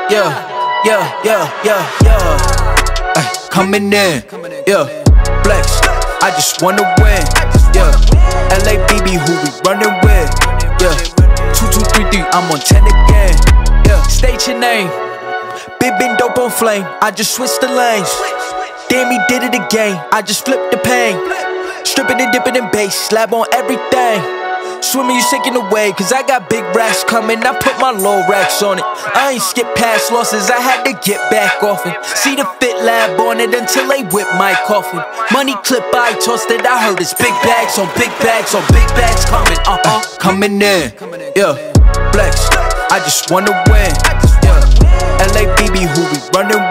Coming in, flex, I just wanna win, LABB, who we running with, 2233, I'm on 10 again, state your name, been dope on flame, I just switched the lanes, damn he did it again, I just flipped the pain, stripping and dipping in bass, slab on everything. Swimming, you sinking away, cause I got big racks coming, I put my low racks on it. I ain't skip past losses, I had to get back off it. See the Fit Lab on it until they whip my coffin. Money clip, I tossed it, I heard it's big bags on big bags on big bags coming, coming in, flex, I just wanna win, LABB, who we running with.